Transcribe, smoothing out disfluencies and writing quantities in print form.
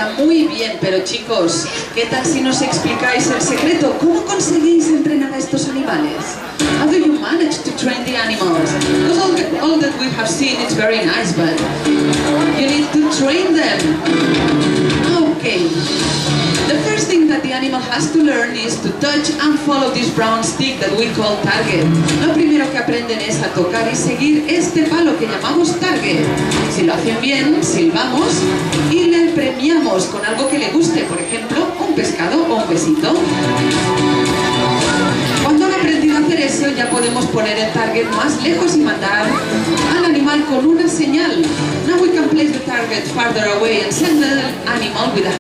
está muy bien, pero chicos, ¿qué tal si nos explicáis el secreto? ¿Cómo conseguís entrenar a estos animales? How do you manage to train the animals? Because all that we have seen is very nice, but you need to train them. Okay. The first thing that the animal has to learn is to touch and follow this brown stick that we call target. Lo primero que aprenden es a tocar y seguir este palo que llamamos target. Si lo hacen bien, silbamos y le premiamos con algo que le guste, por ejemplo, un pescado o un besito. Cuando han aprendido a hacer eso, ya podemos poner el target más lejos y mandar al animal con una señal. Now we can place the target farther away and send the animal with a